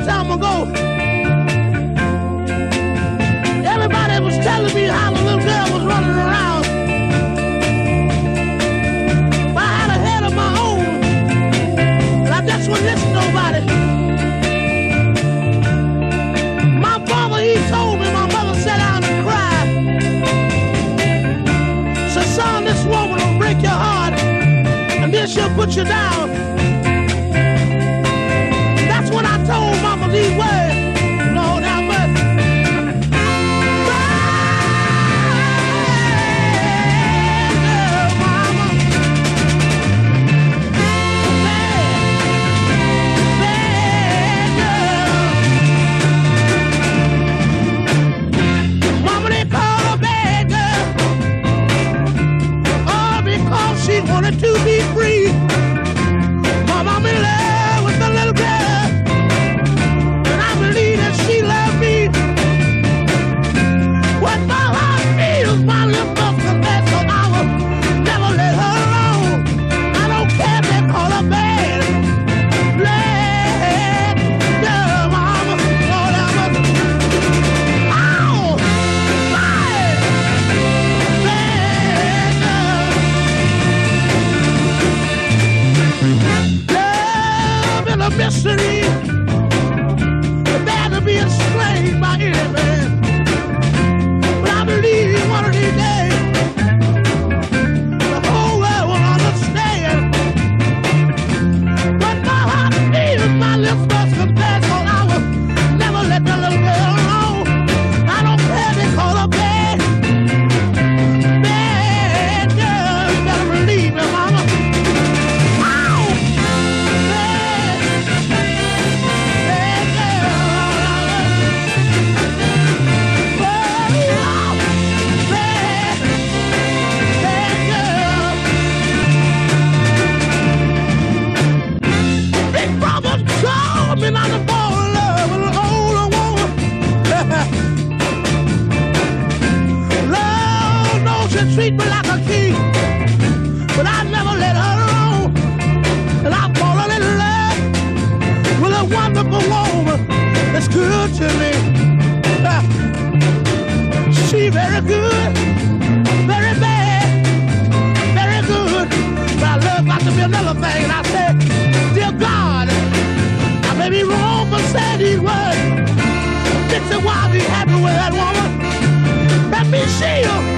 time ago, everybody was telling me how the little girl was running around. But I had a head of my own, and I just wouldn't listen to nobody. My father, he told me, my mother sat down and cried. Said, son, this woman will break your heart, and then she'll put you down. That's when I told mama these words. Lord have mercy. She wanted to be free. Mama, I'm in love with the little girl, and I believe that she loved me. What my heart feels, my lips must confess, so I will never let her alone. I don't care if they call her bad. Bad girl, mama, Lord have mercy. Oh, bad, bad girl. Love is a mystery, bad to be enslaved by any man. But I believe one of these days the whole world will understand. But my heart feels, my lips must confess, so I will never let the little girl alone. I don't care if they call her bad. Bad girl, you better believe me, mama. Me not to fall in love with an older woman. Lord knows she treat me like a king, but I never let her alone. And I've fallen in love with a wonderful woman that's good to me. She very good, very bad, very good. But I love got to be another thing. And I said, dear God, maybe wrong for saying these words. This is why I be happy with that woman. Let me see you.